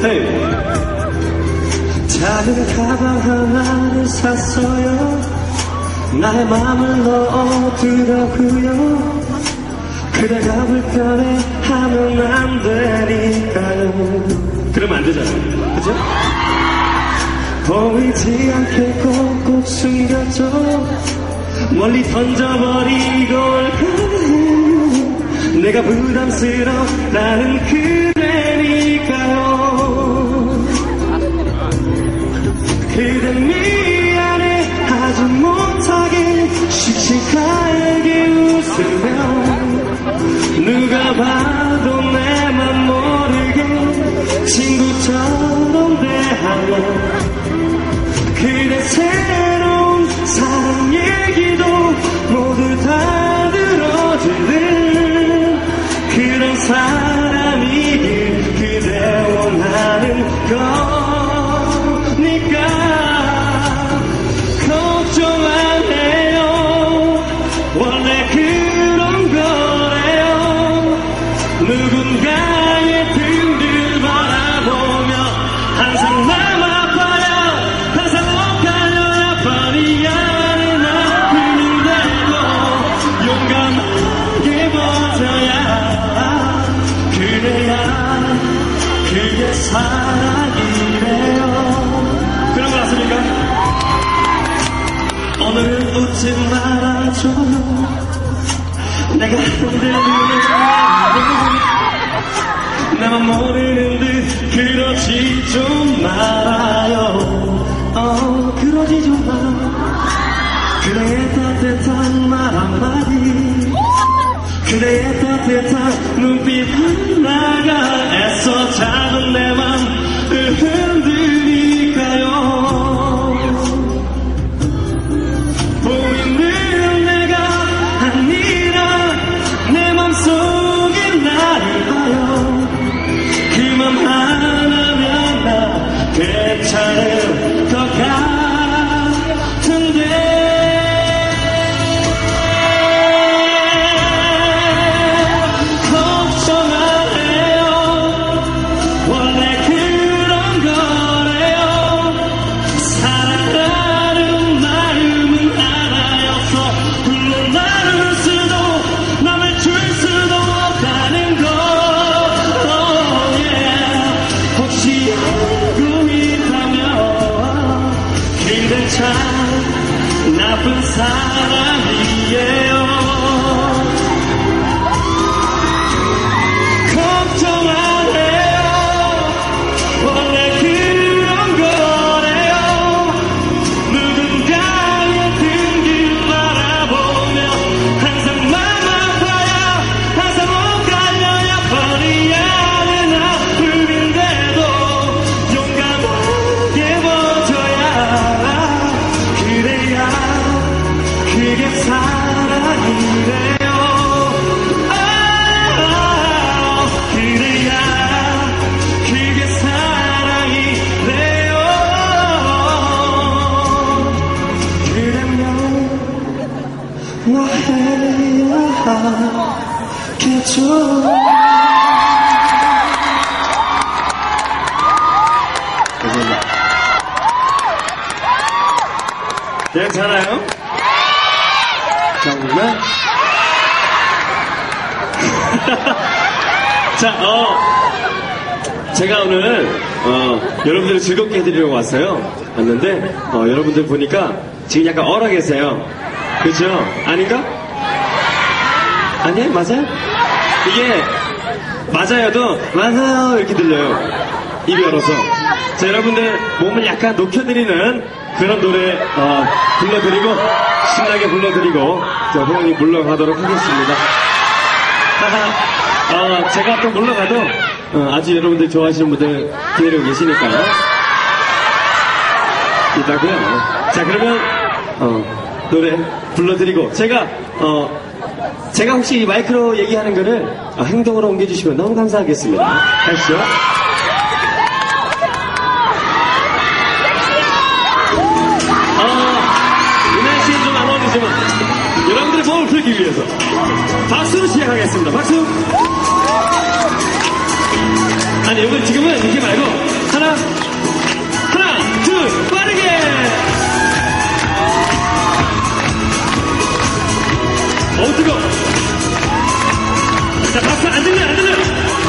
헤이. 작은 가방 하나를 샀어요. 나의 맘을 넣어두려고요. 그대가 불편해하면 안 되니까요. 그러면 안 되잖아요. 그죠? 보이지 않게 꼭꼭 숨겼죠. 멀리 던져버리고 올까요. 내가 부담스러운 그대니까요. 그대 미안해 하지 못하게 씩씩하게 웃으며 누가 봐도 내 맘 모르게 친구처럼 대하며 그대 새로운 사랑 얘기도 모두 다 들어주는 그런 사람이길 그대 원하는 거니까 걱정 안 해요. 원래 그런 거래요. 누군가의 등을 바라보며 항상 맘 아파요. 항상 엇갈려야 빨리 안에 아픈데도 용감하게 버텨야 그래야 그게 사랑이래요. 그런 거 같습니까? 오늘은 웃지 말아줘요. 내가 흔들리는 나만 모르는 듯 그러지 좀 말아요. 그러지 좀 마. 그대의 따뜻한 말 한마디 그대의 따뜻한 눈빛 하나가 애써 작은 내 맘을 흔드니까요. 보이는 내가 아니라 내 맘속에 나를 봐요. 그 맘 하나면 나 괜찮을 것 같은데 걱정 안 해요. 원래 그런 거래요. 사랑하는 마음은 하나였어. 물론 나눌 수도 남을 줄 수도 없다는 거. 혹시 알고 있다면 그댄 참 나쁜 사람이에요. 걱정 안 해요. 원래 그런 거래요. 누군가의 등을 바라보며 항상 맘 아파야 항상 엇갈려야 버리 않은 아픔인데도 용감하게 버텨야 그래야 그게 사랑이래요. 그래야 그게 사랑이래요. 그러면 뭐 해야 하겠죠. 괜찮아요? 정말? 자, 제가 오늘, 여러분들을 즐겁게 해드리려고 왔는데, 여러분들 보니까 지금 약간 얼어 계세요. 그죠? 아닌가? 아니에요? 맞아요? 이게, 맞아요도, 맞아요, 이렇게 들려요. 입이 얼어서. 자, 여러분들 몸을 약간 녹여드리는 그런 노래, 불러드리고, 신나게 불러드리고, 자, 호영이 물러가도록 하겠습니다. 제가 또 물러가도, 아주 여러분들 좋아하시는 분들 기다리고 계시니까요. 이따고요. 자, 그러면, 노래 불러드리고, 제가 혹시 이 마이크로 얘기하는 거를 행동으로 옮겨주시면 너무 감사하겠습니다. 가시죠. 이 날씨는 좀 안 어울리지만, 여러분들의 몸을 풀기 위해서 박수로 시작하겠습니다. 박수! 아니, 여러분 지금은 이렇게 말고, 하나, 둘, 빠르게! 뜨거! 자, 박수 안 들려, 안 들려!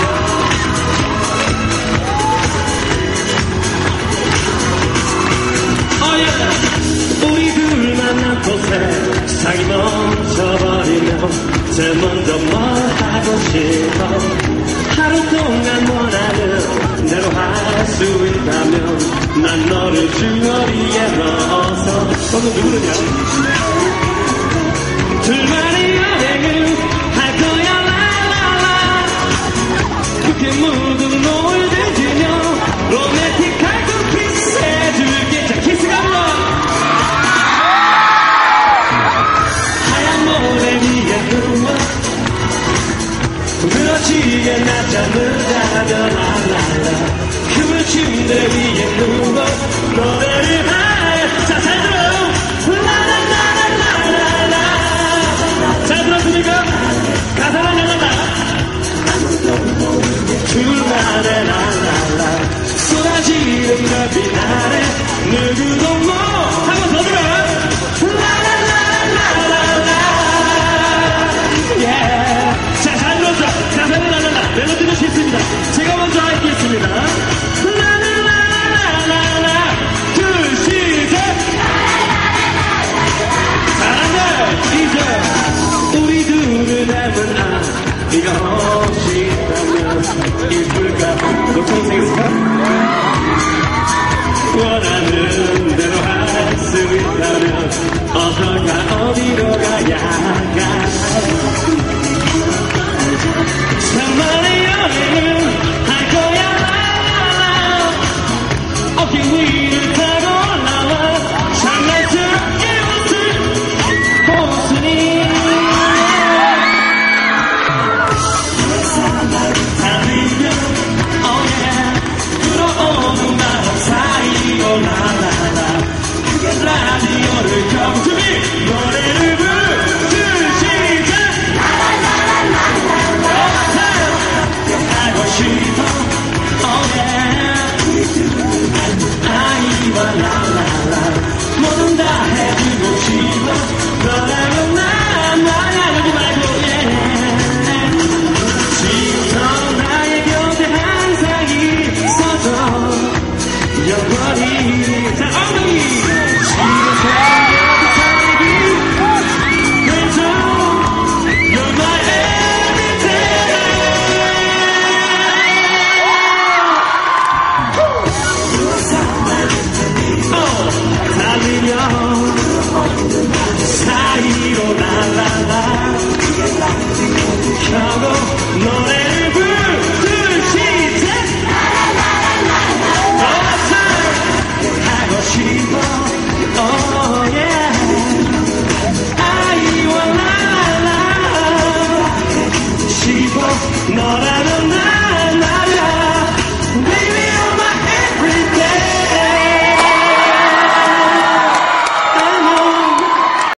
우리 둘 만난 곳에 세상이 멈춰버리면 제일 먼저 뭘 하고 싶어 하루 동안 원하는 대로 할 수 있다면 난 너를 주머니에 넣어서 너는 누구냐 둘만의 여행을 할 거야 라라라 그렇게 묻은 노을 들으며 로맨틱하고 키스해줄게 자 키스가 불러 하얀 모래 위에 누워 그렇지게 낮잠을 자며 라라라 그 침대 위에 누워 노래를 해 자 잘 들어 라라라라라라 잘 들었습니까? 가사를 나간다 둘만의 라라라 쏟아지는 별빛 아래 누구도 뭐 한 번 더 들어 라라라라라라 yeah. 자 잘 들었죠? 가사를 나간다 멜로디는 쉽습니다 제가 먼저 하겠습니다 라라라라라라 둘 시작 잘한다 이제 우리 둘을 닮은 네가 혹시 있다면 이쁠까 너처럼 생겼을까 원하는 대로 할 수 있다면 어서 가 어디로 가야 할까 천만의 여행을 할 거야 어깨 위를 타고 올라와 장난스럽게 웃을 모습이 달리며 oh yeah 불어오는 바람 사이로 라라라 라디오를 켜고 준비 노래를 부르는 시작 하고 싶어 oh yeah 아이와 라라라 뭐든 다 해주고 싶어 너라면 나야 여기 말고 yeah 지금처럼 나의 곁에 항상 있어줘 영원히 자 엉덩이 지금처럼 곁에 살기 왼쪽 You're my everything 달리며 사이로 라라라 켜고 노래를 부르시지 하고 싶어 oh yeah 아이와 라라라 싶어 너라는